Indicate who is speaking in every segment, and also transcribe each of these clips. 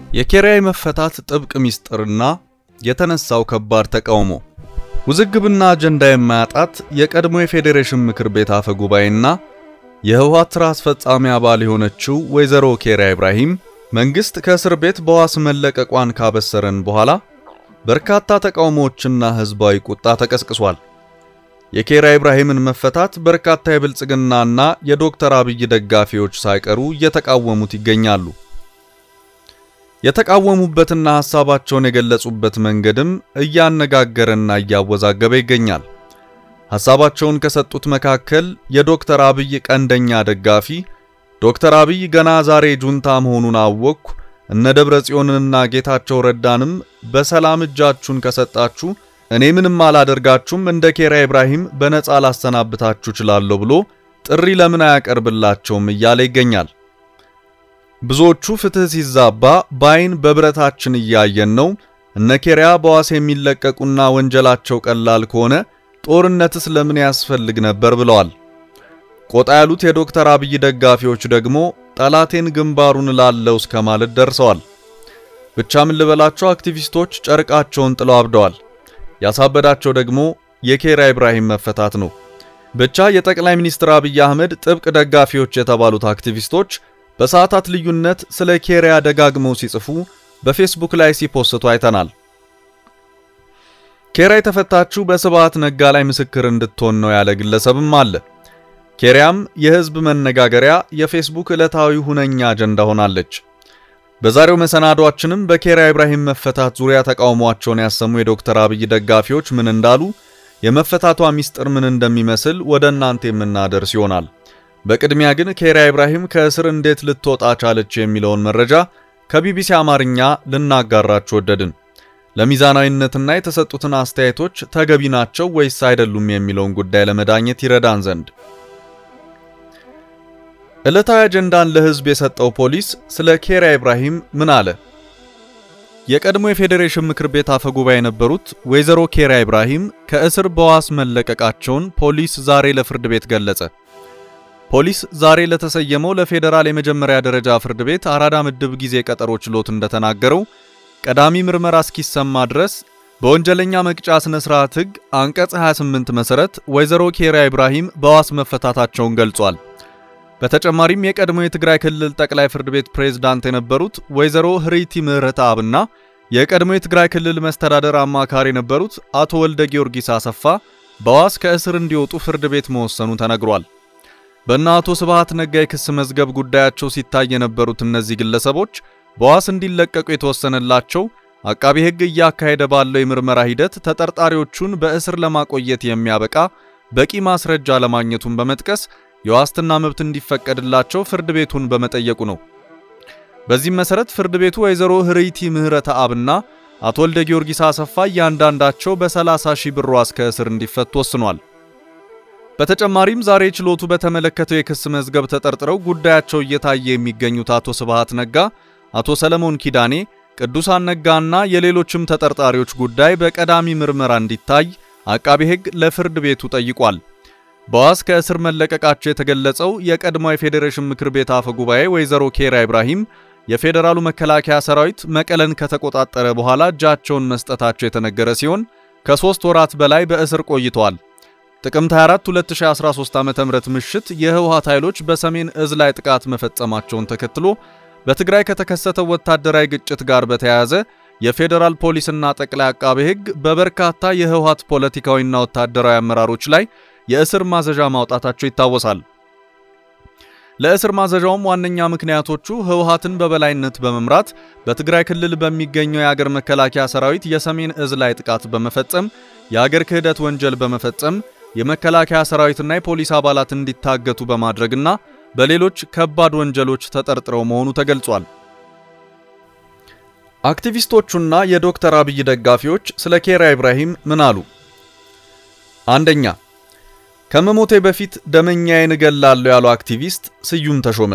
Speaker 1: የኬሪያ መፈታት ጥብቅ ሚስጥርና የተነሳው ከባድ ተቃውሞ ውዝግብና አጀንዳ የማያጣት የቀድሞ የፌዴሬሽን ምክር ቤት አፈ ጉባኤና የህወሓት ስራ አስፈጻሚ አባል የሆነችው ወይዘሮ ኬሪያ ኢብራሂም መንግስት ከእስር ቤት በዋስ መለቀቋን ካበሰረን በኋላ በርካታ ተቃውሞዎችና ህዝባዊ ቁጣ ተቀስቅሷል። የኬሪያ ኢብራሂምን መፈታት በርካታ የብልጽግናና የዶክተር አብይ ደጋፊዎች ሳይቀሩ እየተቃወሙት ይገኛሉ። የተቃወሙበትና ሐሳባቸውን የገለጹበት መንገድም እያነጋገረና እያወዛገበ ይገኛል። ሐሳባቸውን ከሰጡት መካከል የዶክተር አብይ ቀንደኛ ደጋፊ ዶክተር አብይ ገና ዛሬ ጁንታ መሆኑን አወቅኩ፣ እነ ደብረጽዮንንና ጌታቸው ረዳንም በሰላም እጃችሁን ከሰጣችሁ እኔ ምንም አላደርጋችሁም፣ እንደ ኬሪያ ኢብራሂም በነጻ ላሰናብታችሁ እችላለሁ ብሎ ጥሪ ለምን አያቀርብላቸውም እያለ ይገኛል። ብዙዎቹ ፍትህ ሲዛባ ባይን በብረታችን እያየን ነው፣ እነ ኬሪያ በዋስ የሚለቀቁና ወንጀላቸው ቀላል ከሆነ ጦርነትስ ለምን ያስፈልግ ነበር ብለዋል። ቆጣ ያሉት የዶክተር አብይ ደጋፊዎች ደግሞ ጠላቴን ግንባሩን ላለው እስከማለት ደርሰዋል። ብቻ ምን ልበላቸው አክቲቪስቶች ጨርቃቸውን ጥለው አብደዋል። ያሳበዳቸው ደግሞ የኬሪያ ኢብራሂም መፈታት ነው። ብቻ የጠቅላይ ሚኒስትር አብይ አህመድ ጥብቅ ደጋፊዎች የተባሉት አክቲቪስቶች በሰዓታት ልዩነት ስለ ኬሪያ ደጋግመው ሲጽፉ በፌስቡክ ላይ ሲፖስቱ አይተናል። ኬሪያ የተፈታችው በስብሃት ነጋ ላይ ምስክር እንድትሆን ነው ያለ ግለሰብም አለ። ኬሪያም የህዝብ መነጋገሪያ የፌስቡክ ዕለታዊ ሁነኛ አጀንዳ ሆናለች። በዛሬው መሰናዷችንም በኬሪያ ኢብራሂም መፈታት ዙሪያ ተቃውሟቸውን ያሰሙ የዶክተር አብይ ደጋፊዎች ምን እንዳሉ፣ የመፈታቷ ሚስጥር ምን እንደሚመስል ወደ እናንተ የምናደርስ ይሆናል። በቅድሚያ ግን ኬሪያ ኢብራሂም ከእስር እንዴት ልትወጣ ቻለች የሚለውን መረጃ ከቢቢሲ አማርኛ ልናጋራችሁ ወደድን። ለሚዛናዊነትና የተሰጡትን አስተያየቶች ተገቢ ናቸው ወይስ አይደሉም የሚለውን ጉዳይ ለመዳኘት ይረዳን ዘንድ ዕለታዊ አጀንዳን ለህዝብ የሰጠው ፖሊስ ስለ ኬሪያ ኢብራሂም ምን አለ? የቀድሞ የፌዴሬሽን ምክር ቤት አፈ ጉባኤ የነበሩት ወይዘሮ ኬሪያ ኢብራሂም ከእስር በዋስ መለቀቃቸውን ፖሊስ ዛሬ ለፍርድ ቤት ገለጸ። ፖሊስ ዛሬ ለተሰየመው ለፌዴራል የመጀመሪያ ደረጃ ፍርድ ቤት አራዳ ምድብ ጊዜ ቀጠሮ ችሎት እንደተናገረው ቀዳሚ ምርመራ እስኪሰማ ድረስ በወንጀለኛ መቅጫ ስነ ስርዓት ህግ አንቀጽ 28 መሰረት ወይዘሮ ኬሪያ ኢብራሂም በዋስ መፈታታቸውን ገልጿል። በተጨማሪም የቀድሞ የትግራይ ክልል ጠቅላይ ፍርድ ቤት ፕሬዝዳንት የነበሩት ወይዘሮ ህሪቲ ምህረተአብና የቀድሞ የትግራይ ክልል መስተዳደር አማካሪ የነበሩት አቶ ወልደ ጊዮርጊስ አሰፋ በዋስ ከእስር እንዲወጡ ፍርድ ቤት መወሰኑ ተነግሯል። በእናቶ ስብሃት ነጋ የክስ መዝገብ ጉዳያቸው ሲታይ የነበሩት እነዚህ ግለሰቦች በዋስ እንዲለቀቁ የተወሰነላቸው አቃቢ ህግ እያካሄደ ባለው የምርመራ ሂደት ተጠርጣሪዎቹን በእስር ለማቆየት የሚያበቃ በቂ ማስረጃ ለማግኘቱን በመጥቀስ የዋስትና መብት እንዲፈቀድላቸው ፍርድ ቤቱን በመጠየቁ ነው። በዚህ መሰረት ፍርድ ቤቱ ወይዘሮ ህሪቲ ምህረተአብና አቶ ወልደ ጊዮርጊስ አሰፋ ያንዳንዳቸው በ30,000 ብር ዋስ ከእስር እንዲፈቱ ወስኗል። በተጨማሪም ዛሬ ችሎቱ በተመለከተው የክስ መዝገብ ተጠርጥረው ጉዳያቸው እየታየ የሚገኙት አቶ ስብሃት ነጋ፣ አቶ ሰለሞን ኪዳኔ፣ ቅዱሳን ነጋና የሌሎችም ተጠርጣሪዎች ጉዳይ በቀዳሚ ምርመራ እንዲታይ አቃቢ ህግ ለፍርድ ቤቱ ጠይቋል። በዋስ ከእስር መለቀቃቸው የተገለጸው የቀድሞ የፌዴሬሽን ምክር ቤት አፈ ጉባኤ ወይዘሮ ኬሪያ ኢብራሂም የፌዴራሉ መከላከያ ሰራዊት መቀለን ከተቆጣጠረ በኋላ እጃቸውን መስጠታቸው የተነገረ ሲሆን ከ3 ወራት በላይ በእስር ቆይተዋል። ጥቅምት 24 2013 ዓ.ም ምሽት የህወሓት ኃይሎች በሰሜን እዝ ላይ ጥቃት መፈጸማቸውን ተከትሎ በትግራይ ከተከሰተው ወታደራዊ ግጭት ጋር በተያያዘ የፌዴራል ፖሊስና ጠቅላይ አቃቤ ህግ በበርካታ የህወሓት ፖለቲካዊና ወታደራዊ አመራሮች ላይ የእስር ማዘዣ ማውጣታቸው ይታወሳል። ለእስር ማዘዣውም ዋነኛ ምክንያቶቹ ህወሓትን በበላይነት በመምራት በትግራይ ክልል በሚገኘው የሀገር መከላከያ ሰራዊት የሰሜን እዝ ላይ ጥቃት በመፈጸም የሀገር ክህደት ወንጀል በመፈጸም የመከላከያ ሰራዊትና የፖሊስ አባላት እንዲታገቱ በማድረግና በሌሎች ከባድ ወንጀሎች ተጠርጥረው መሆኑ ተገልጿል። አክቲቪስቶቹና የዶክተር አብይ ደጋፊዎች ስለ ኬሪያ ኢብራሂም ምን አሉ? አንደኛ፣ ከመሞቴ በፊት ደመኛዬን እገላለሁ ያለው አክቲቪስት ስዩም ተሾመ።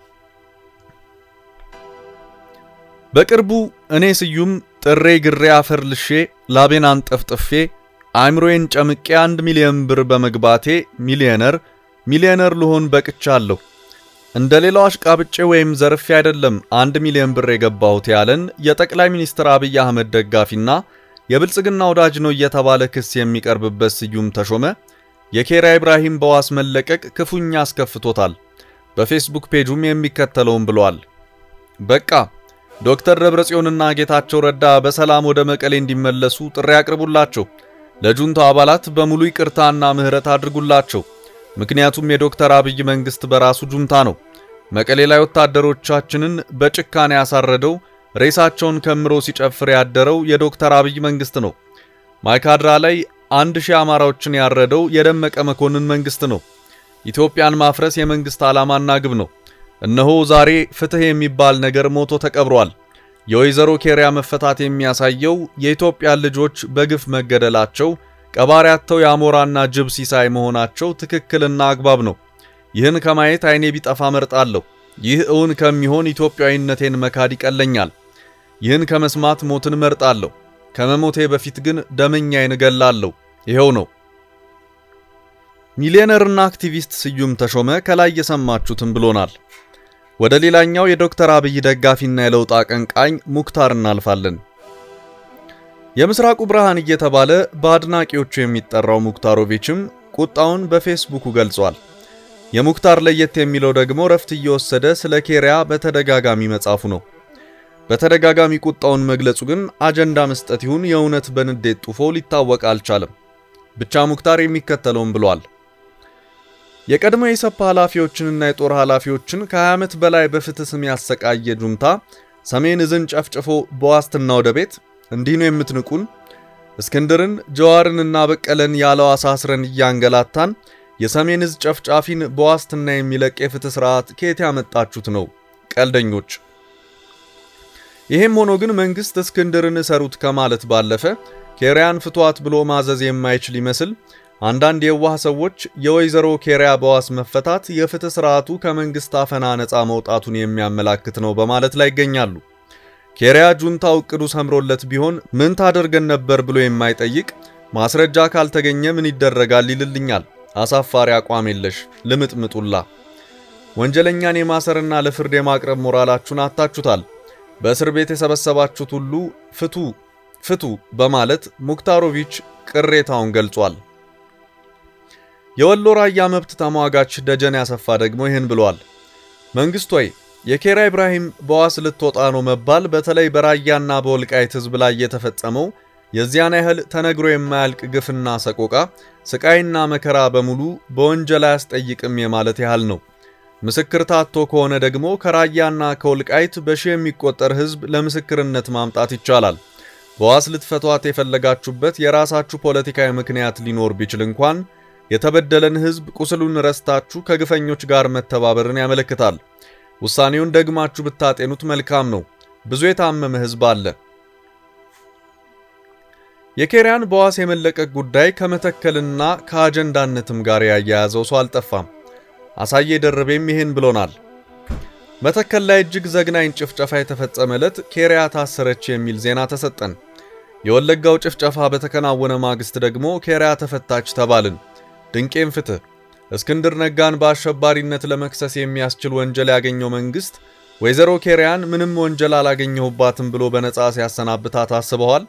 Speaker 1: በቅርቡ እኔ ስዩም ጥሬ ግሬ አፈር ልሼ ላቤን አንጠፍጥፌ አእምሮዬን ጨምቄ 1 ሚሊዮን ብር በመግባቴ ሚሊዮነር ልሆን በቅቻለሁ። እንደሌላው አሽቃብጬ ወይም ዘርፌ አይደለም 1 ሚሊዮን ብር የገባሁት ያለን የጠቅላይ ሚኒስትር አብይ አህመድ ደጋፊና የብልጽግና ወዳጅ ነው እየተባለ ክስ የሚቀርብበት ስዩም ተሾመ የኬሪያ ኢብራሂም በዋስ መለቀቅ ክፉኛ አስከፍቶታል። በፌስቡክ ፔጁም የሚከተለውን ብሏል። በቃ ዶክተር ደብረጽዮንና ጌታቸው ረዳ በሰላም ወደ መቀሌ እንዲመለሱ ጥሪ ያቅርቡላቸው። ለጁንታው አባላት በሙሉ ይቅርታና ምህረት አድርጉላቸው። ምክንያቱም የዶክተር አብይ መንግስት በራሱ ጁንታ ነው። መቀሌ ላይ ወታደሮቻችንን በጭካኔ ያሳረደው ሬሳቸውን ከምሮ ሲጨፍር ያደረው የዶክተር አብይ መንግስት ነው። ማይካድራ ላይ 1000 አማራዎችን ያረደው የደመቀ መኮንን መንግስት ነው። ኢትዮጵያን ማፍረስ የመንግስት ዓላማና ግብ ነው። እነሆ ዛሬ ፍትህ የሚባል ነገር ሞቶ ተቀብሯል። የወይዘሮ ኬሪያ መፈታት የሚያሳየው የኢትዮጵያ ልጆች በግፍ መገደላቸው ቀባሪያቸው ያሞራና ጅብ ሲሳይ መሆናቸው ትክክልና አግባብ ነው። ይህን ከማየት አይኔ ቢጠፋ መርጣለሁ። ይህ እውን ከሚሆን ኢትዮጵያዊነቴን መካድ ይቀለኛል። ይህን ከመስማት ሞትን መርጣለሁ። ከመሞቴ በፊት ግን ደመኛዬን እገላለሁ። ይሄው ነው። ሚሊዮነርና አክቲቪስት ስዩም ተሾመ ከላይ የሰማችሁትን ብሎናል። ወደ ሌላኛው የዶክተር አብይ ደጋፊና የለውጥ አቀንቃኝ ሙክታር እናልፋለን። የምስራቁ ብርሃን እየተባለ በአድናቂዎቹ የሚጠራው ሙክታሮቪችም ቁጣውን በፌስቡክ ገልጿል። የሙክታር ለየት የሚለው ደግሞ ረፍት እየወሰደ ስለ ኬሪያ በተደጋጋሚ መጻፉ ነው። በተደጋጋሚ ቁጣውን መግለጹ ግን አጀንዳ መስጠት ይሁን የእውነት በንዴት ጡፎ ሊታወቅ አልቻለም። ብቻ ሙክታር የሚከተለውን ብሏል። የቀድሞ የሰፓ ኃላፊዎችንና የጦር ኃላፊዎችን ከ20 ዓመት በላይ በፍትህ ስም ያሰቃየ ጁንታ ሰሜን እዝን ጨፍጭፎ በዋስትና ወደ ቤት እንዲህ ነው የምትንቁን? እስክንድርን ጀዋርንና በቀለን ያለው አሳስረን እያንገላታን የሰሜን እዝ ጨፍጫፊን በዋስትና የሚለቅ የፍትህ ስርዓት ከየት ያመጣችሁት ነው? ቀልደኞች። ይሄም ሆኖ ግን መንግስት እስክንድርን ሰሩት ከማለት ባለፈ ኬሪያን ፍቷት ብሎ ማዘዝ የማይችል ይመስል አንዳንድ የዋህ ሰዎች የወይዘሮ ኬሪያ በዋስ መፈታት የፍትህ ስርዓቱ ከመንግስት አፈና ነፃ መውጣቱን የሚያመላክት ነው በማለት ላይ ይገኛሉ። ኬሪያ ጁንታው እቅዱ ሰምሮለት ቢሆን ምን ታደርገን ነበር ብሎ የማይጠይቅ ማስረጃ ካልተገኘ ምን ይደረጋል ይልልኛል። አሳፋሪ አቋም የለሽ ልምጥምጡላ። ወንጀለኛን የማሰርና ለፍርድ የማቅረብ ሞራላችሁን አጣችሁታል። በእስር ቤት የሰበሰባችሁት ሁሉ ፍቱ በማለት ሙክታሮቪች ቅሬታውን ገልጿል። የወሎ ራያ መብት ተሟጋች ደጀን ያሰፋ ደግሞ ይህን ብሏል። መንግስት ሆይ የኬሪያ ኢብራሂም በዋስ ልትወጣ ነው መባል በተለይ በራያና በወልቃይት ህዝብ ላይ የተፈጸመው የዚያን ያህል ተነግሮ የማያልቅ ግፍና ሰቆቃ ስቃይና መከራ በሙሉ በወንጀል አያስጠይቅም የማለት ያህል ነው። ምስክር ታጥቶ ከሆነ ደግሞ ከራያና ከወልቃይት በሺ የሚቆጠር ህዝብ ለምስክርነት ማምጣት ይቻላል። በዋስ ልትፈቷት የፈለጋችሁበት የራሳችሁ ፖለቲካዊ ምክንያት ሊኖር ቢችል እንኳን የተበደለን ህዝብ ቁስሉን ረስታችሁ ከግፈኞች ጋር መተባበርን ያመለክታል። ውሳኔውን ደግማችሁ ብታጤኑት መልካም ነው። ብዙ የታመመ ህዝብ አለ። የኬሪያን በዋስ የመለቀቅ ጉዳይ ከመተከልና ከአጀንዳነትም ጋር ያያያዘው ሰው አልጠፋም። አሳየ ደርቤም ይሄን ብሎናል። መተከል ላይ እጅግ ዘግናኝ ጭፍጨፋ የተፈጸመለት ኬሪያ ታሰረች የሚል ዜና ተሰጠን። የወለጋው ጭፍጨፋ በተከናወነ ማግስት ደግሞ ኬሪያ ተፈታች ተባልን። ድንቄም ፍትህ። እስክንድር ነጋን በአሸባሪነት ለመክሰስ የሚያስችል ወንጀል ያገኘው መንግስት ወይዘሮ ኬሪያን ምንም ወንጀል አላገኘሁባትም ብሎ በነጻ ሲያሰናብታት አስበዋል።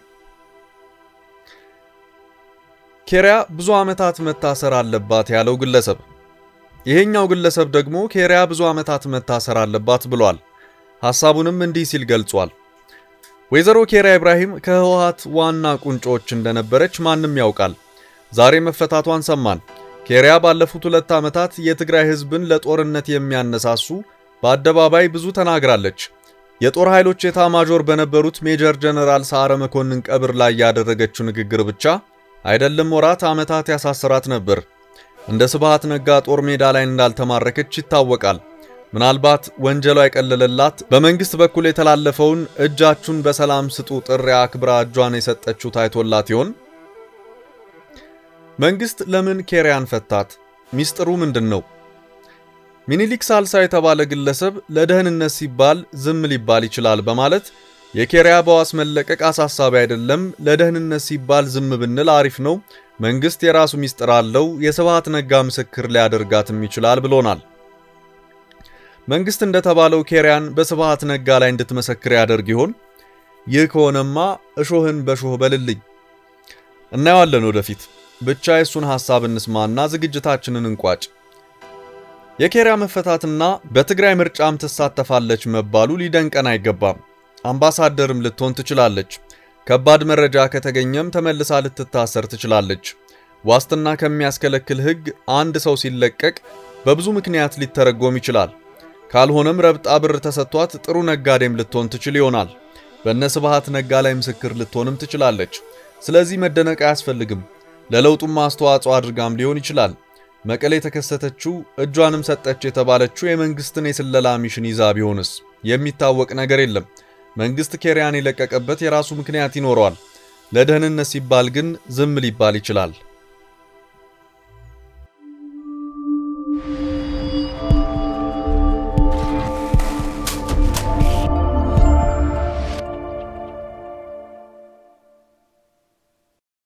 Speaker 1: ኬሪያ ብዙ ዓመታት መታሰር አለባት ያለው ግለሰብ ይሄኛው ግለሰብ ደግሞ ኬሪያ ብዙ ዓመታት መታሰር አለባት ብሏል። ሐሳቡንም እንዲህ ሲል ገልጿል። ወይዘሮ ኬሪያ ኢብራሂም ከህወሓት ዋና ቁንጮች እንደነበረች ማንም ያውቃል። ዛሬ መፈታቷን ሰማን። ኬሪያ ባለፉት 2 ዓመታት የትግራይ ህዝብን ለጦርነት የሚያነሳሱ በአደባባይ ብዙ ተናግራለች። የጦር ኃይሎች ኤታማዦር በነበሩት ሜጀር ጀነራል ሰዓረ መኮንን ቀብር ላይ ያደረገችው ንግግር ብቻ አይደለም ወራት ዓመታት ያሳስራት ነበር። እንደ ስብሃት ነጋ ጦር ሜዳ ላይ እንዳልተማረከች ይታወቃል። ምናልባት ወንጀሏ አይቀለለላት በመንግስት በኩል የተላለፈውን እጃችሁን በሰላም ስጡ ጥሪ አክብራ እጇን የሰጠችው ታይቶላት ይሆን? መንግስት ለምን ኬሪያን ፈታት? ሚስጥሩ ምንድነው? ሚኒሊክ ሳልሳ የተባለ ግለሰብ ለደህንነት ሲባል ዝም ሊባል ይችላል በማለት የኬሪያ በዋስ መለቀቅ አሳሳቢ አይደለም፣ ለደህንነት ሲባል ዝም ብንል አሪፍ ነው፣ መንግስት የራሱ ሚስጥር አለው፣ የስብሃት ነጋ ምስክር ሊያደርጋትም ይችላል ብሎናል። መንግስት እንደተባለው ኬሪያን በስብሃት ነጋ ላይ እንድትመሰክር ያደርግ ይሆን? ይህ ከሆነማ እሾህን በሾህ በልልኝ። እናየዋለን ወደፊት። ብቻ የሱን ሐሳብ እንስማና ዝግጅታችንን እንቋጭ። የኬሪያ መፈታትና በትግራይ ምርጫም ትሳተፋለች መባሉ ሊደንቀን አይገባም። አምባሳደርም ልትሆን ትችላለች። ከባድ መረጃ ከተገኘም ተመልሳ ልትታሰር ትችላለች። ዋስትና ከሚያስከለክል ህግ አንድ ሰው ሲለቀቅ በብዙ ምክንያት ሊተረጎም ይችላል። ካልሆነም ረብጣ ብር ተሰጥቷት ጥሩ ነጋዴም ልትሆን ትችል ይሆናል። በነስብሃት ነጋ ላይ ምስክር ልትሆንም ትችላለች። ስለዚህ መደነቅ አያስፈልግም። ለለውጡም አስተዋጽኦ አድርጋም ሊሆን ይችላል። መቀሌ የተከሰተችው እጇንም ሰጠች የተባለችው የመንግስትን የስለላ ሚሽን ይዛ ቢሆንስ? የሚታወቅ ነገር የለም። መንግስት ኬሪያን የለቀቀበት የራሱ ምክንያት ይኖረዋል። ለደህንነት ሲባል ግን ዝም ሊባል ይችላል።